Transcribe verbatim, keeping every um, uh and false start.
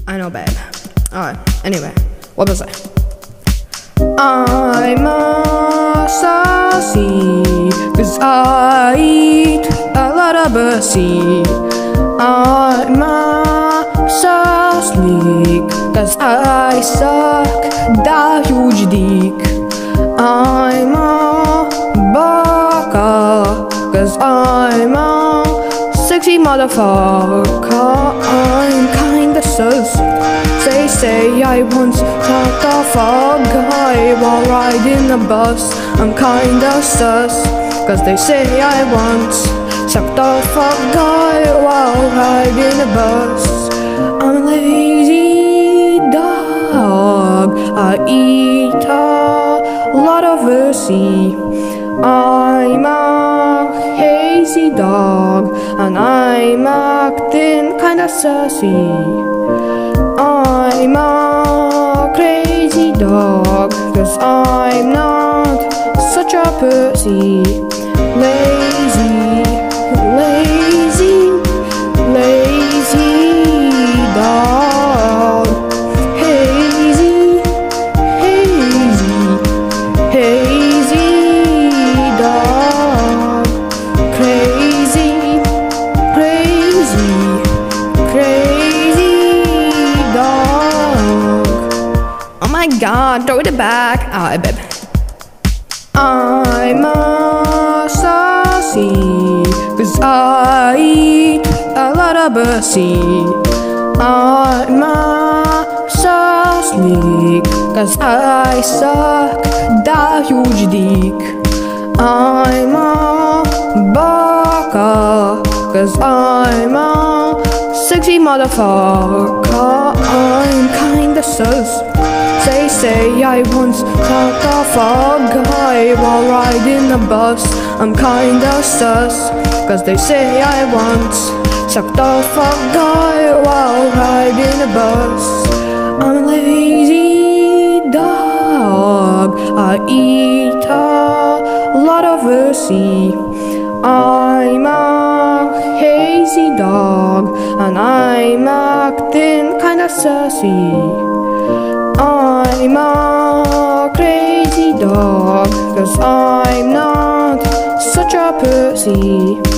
I know, babe. Alright, anyway, what was I? I'm a sussy, cause I eat a lot of pussy. I'm a sussy, cause I suck that huge dick. I'm a baka, cause I'm a sexy motherfucker. I'm kinda sus. They say I once talked off a guy while riding the bus. I'm kinda sus, cause they say I once sucked off a guy while riding the bus. I'm a lazy dog, I eat a lot of pussy. I'm a hazy dog, and I'm acting kinda sussy. I'm a crazy dog, cause I'm not such a pussy. Lazy, lazy, lazy dog. Hazy, hazy, hazy dog. Crazy, crazy, crazy dog. Oh my god, throw it back. Alright, babe. I'm a sussy, cause I eat a lot of pussy. I'm a sussy, cause I suck that huge dick. I'm a baka, cause I'm a sexy motherfucker. I'm kinda sus. They say I once talked off a guy while riding the bus. I'm kinda sus, cause they say I once sucked off a guy while riding the bus. I'm a lazy dog, I eat a lot of pussy. I'm a hazy dog, and I'm acting kinda sussy. I'm a crazy dog, cause I'm not such a pussy.